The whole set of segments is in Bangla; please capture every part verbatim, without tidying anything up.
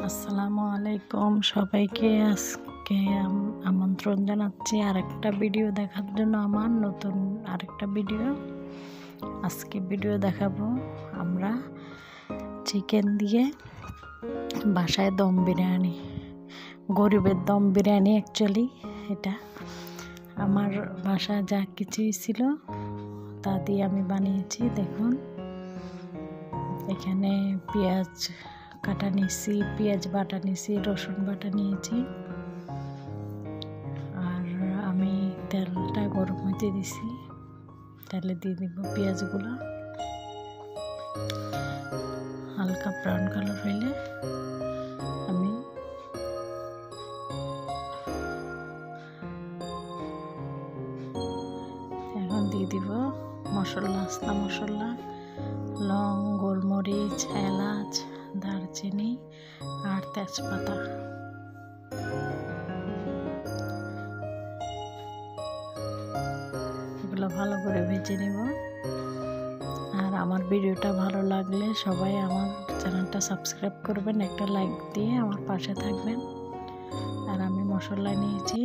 আসসালামু আলাইকুম সবাইকে। আজকে আমন্ত্রণ জানাচ্ছি আরেকটা ভিডিও দেখার জন্য। আমার নতুন আরেকটা ভিডিও আজকে ভিডিও দেখাবো আমরা চিকেন দিয়ে বাসায় দম বিরিয়ানি, গরিবের দম বিরিয়ানি। অ্যাকচুয়ালি এটা আমার বাসায় যা কিছুই ছিল তা দিয়ে আমি বানিয়েছি। দেখুন এখানে পেঁয়াজ কাটা নিয়েছি, পেঁয়াজ বাটা নিয়েছি, রসুন বাটা নিয়েছি, আর আমি তেলটা গরম হতে দিছি। তেলে দিয়ে দিব পেঁয়াজগুলো, হালকা ব্রাউন কালার হইলে আমি এখন দিয়ে দিব মশলা, আস্তা মশলা, লং, গোলমরিচ, এলাচ, দারচিনি আর তেজপাতা। এগুলো ভালো করে ভেজে নেব। আর আমার ভিডিওটা ভালো লাগলে সবাই আমার চ্যানেলটা সাবস্ক্রাইব করবেন, একটা লাইক দিয়ে আমার পাশে থাকবেন। আর আমি মশলা নিয়েছি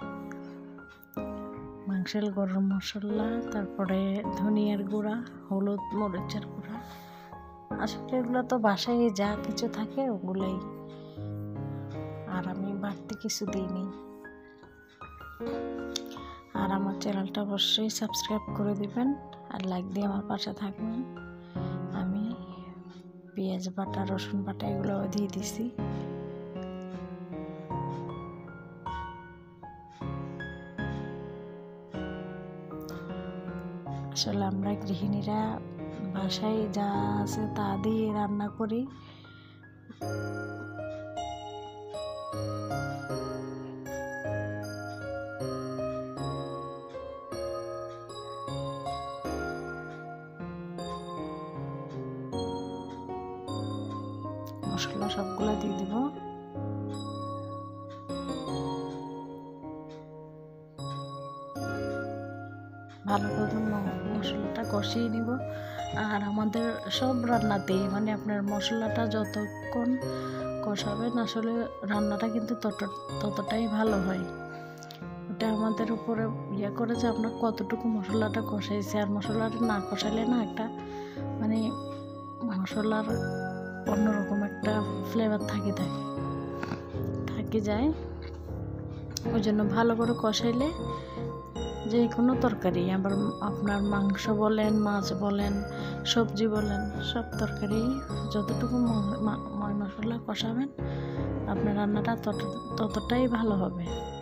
মাংসের গরম মশলা, তারপরে ধনিয়ার গুঁড়া, হলুদ, মরিচের গুঁড়া। আসলে এগুলো তো বাসায় যা কিছু থাকে ওগুলোই, আর আমি বাড়তি কিছু দিইনি। আর আমার চ্যানেলটা অবশ্যই সাবস্ক্রাইব করে দিবেন আর লাইক দিয়ে আমার পাশে থাকবেন। আমি পেঁয়াজ বাটা, রসুন বাটা এগুলো দিয়ে দিছি। আসলে আমরা গৃহিণীরা বাসায় যা আছে তা দিয়ে রান্না করি। মশলা সবগুলো দিয়ে দিব। ভালো করে মশলাটা কষিয়ে নিব। আর আমাদের সব রান্নাতেই মানে আপনার মশলাটা যতক্ষণ কষাবেন আসলে রান্নাটা কিন্তু তত ততটাই ভালো হয়। ওটা আমাদের উপরে ইয়ে করে যে আপনার কতটুকু মশলাটা কষাইছে। আর মশলাটা না কষাইলে না একটা মানে মশলার অন্যরকম একটা ফ্লেভার থাকে থাকে থাকে যায়। ওই জন্য ভালো করে কষাইলে যে কোনো তরকারি, আবার আপনার মাংস বলেন, মাছ বলেন, সবজি বলেন, সব তরকারি যতটুকু ময় মশলা কষাবেন আপনার রান্নাটা তত ততটাই ভালো হবে।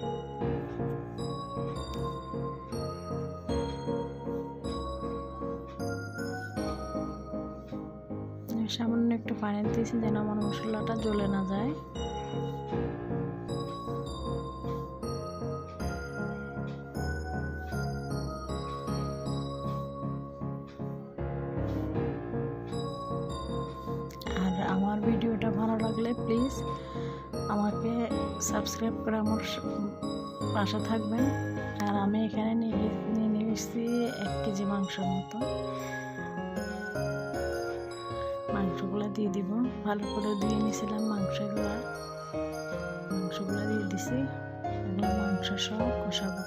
সামান্য একটু পানি দিয়েছি যেন আমার মশলাটা জ্বলে না যায়। আর আমার ভিডিওটা ভালো লাগলে প্লিজ আমাকে সাবস্ক্রাইব করে আমার পাশে থাকবেন। আর আমি এখানে নিয়ে নিয়ে নিয়েছি এক কেজি মাংসের মতো। মাংসগুলো দিয়ে দিব, ভালো করে ধুয়ে নিয়েছিলাম মাংসগুলো মাংসগুলো দিয়ে দিছি। এগুলো মাংস সহ কষাবো।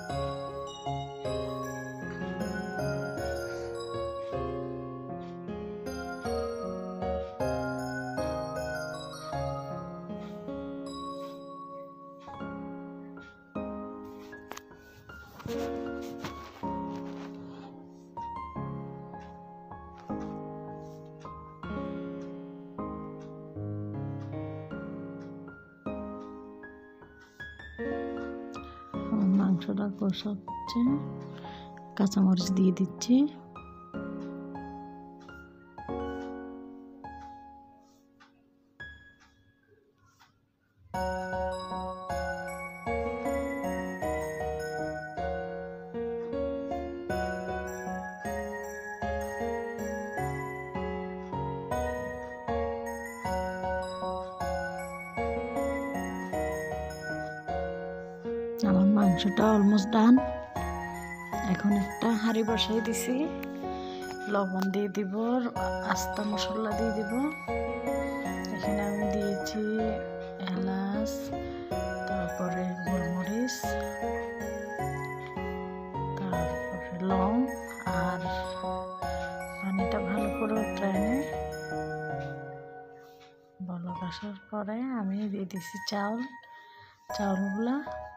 মাংসটা কষাচ্ছে, কাঁচামরিচ দিয়ে দিচ্ছি। আমার মাংসটা অলমোস্ট ডান। এখন একটা হাঁড়ি বসাই দিছি, লবণ দিয়ে দিব, আস্তা মশলা দিয়ে দিব। এখানে আমি দিয়েছি কষার পরে আমি দিয়ে দিচ্ছি চাউল। চাউলগুলো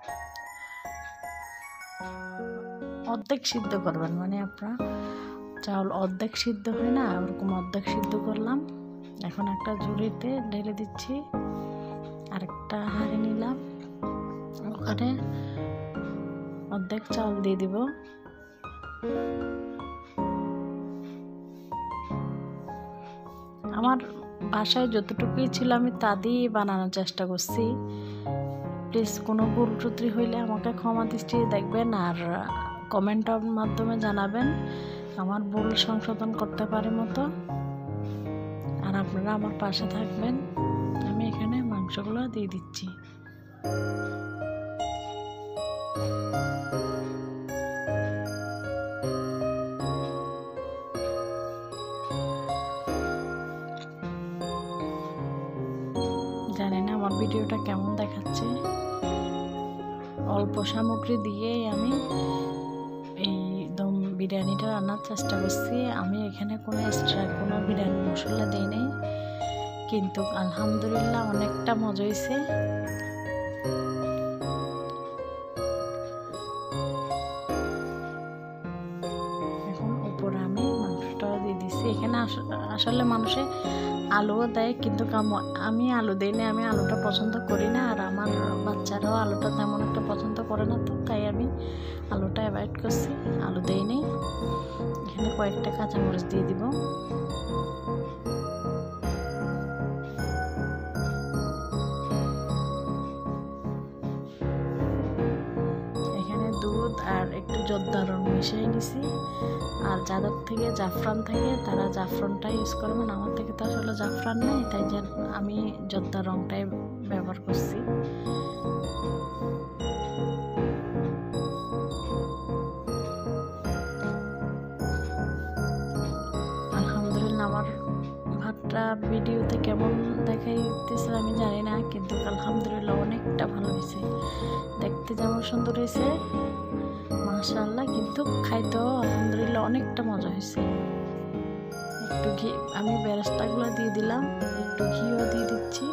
অর্ধেক সিদ্ধ করবেন, মানে আপনার চাউল অর্ধেক সিদ্ধ হয় না, ওরকম অর্ধেক সিদ্ধ করলাম। এখন একটা ঝুড়িতে ঢেলে দিচ্ছি, আরেকটা হাঁড়ি নিলাম, ওখানে অর্ধেক চাউল দিয়ে দিব। আমার বাসায় যতটুকুই ছিল আমি তা দিয়েই বানানোর চেষ্টা করছি। প্লিজ কোনো ভুল ত্রুটি হইলে আমাকে ক্ষমা দৃষ্টি দেখবেন আর কমেন্টের মাধ্যমে জানাবেন, আমার ভুল সংশোধন করতে পারে মতো। আর আপনারা আমার পাশে থাকবেন। আমি এখানে মাংসগুলো দিয়ে দিচ্ছি। জানি না আমার ভিডিওটা কেমন দেখাচ্ছে। অল্প সামগ্রী দিয়েই আমি এই দম বিরিয়ানিটা রান্নার চেষ্টা করছি। আমি এখানে কোনো এক্সট্রা কোনো বিরিয়ানি মশলা দিই নাই, কিন্তু আলহামদুলিল্লাহ অনেকটা মজা হয়েছে। এখন উপরে আমি মাংসটাও দিয়ে দিচ্ছি। এখানে আসলে মানুষে আলুও দেয়, কিন্তু আমি আলু দিই না, আমি আলুটা পছন্দ করি না, আর আমার বাচ্চারাও আলুটা তেমন একটা পছন্দ করে না, তো তাই আমি আলুটা অ্যাভয়েড করছি, আলু দিই নেই। এখানে কয়েকটা কাঁচামরিচ দিয়ে দিব। এখানে দুধ আর একটু জর্দা রং মিশিয়ে নিছি। আর যাদের থেকে জাফরান থাকে তারা জাফরানটা ইউজ করবেন, আমার থেকে তো আসলে জাফরান নেই, তাই যে আমি জর্দা রংটাই ব্যবহার করছি। আলহামদুলিল্লাহ আমার ভাতটা ভিডিওতে কেমন দেখাইতেছে আমি জানি না, কিন্তু আলহামদুলিল্লাহ অনেকটা ভালো হয়েছে, দেখতে যেমন সুন্দর হয়েছে মাশাআল্লাহ, কিন্তু খাইতেও আলহামদুলিল্লাহ অনেকটা মজা হয়েছে। একটু ঘি আমি বেরেস্তাগুলো দিয়ে দিলাম, একটু ঘিও দিয়ে দিচ্ছি।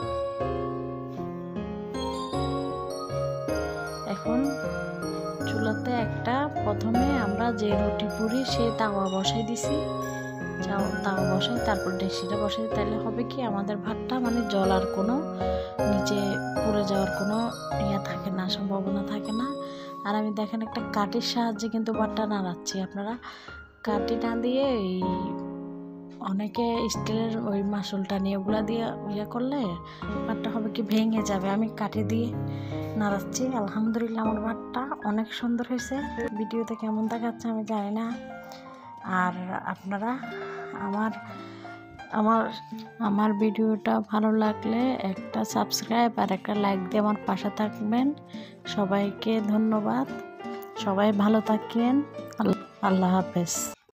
এখন চুলাতে একটা প্রথমে আমরা যে রুটি পুরি সে তাওয়া বসাই দিছি, তাওয়া বসাই তারপর ডেকচিটা বসাই, তাহলে হবে কি আমাদের ভাতটা মানে জলার কোনো নিচে পুড়ে যাওয়ার কোনো ইয়ে থাকে না, সম্ভাবনা থাকে না। আর আমি দেখেন একটা কাঠির সাহায্যে কিন্তু ভাতটা নাড়াচ্ছি। আপনারা কাঠি না দিয়ে এই অনেকে স্টিলের ওই মাসুলটা নিয়ে ওগুলা দিয়ে ইয়ে করলে ভাতটা হবে কি ভেঙে যাবে। আমি কাঠি দিয়ে নাড়াচ্ছি। আলহামদুলিল্লাহ আমার ভাতটা অনেক সুন্দর হয়েছে। ভিডিওতে কেমন দেখাচ্ছে আমি জানি না। আর আপনারা আমার আমার আমার ভিডিওটা ভালো লাগলে একটা সাবস্ক্রাইব আর একটা লাইক দিয়ে আমার পাশে থাকবেন। সবাইকে ধন্যবাদ, সবাই ভালো থাকেন। আল্লাহ হাফেজ।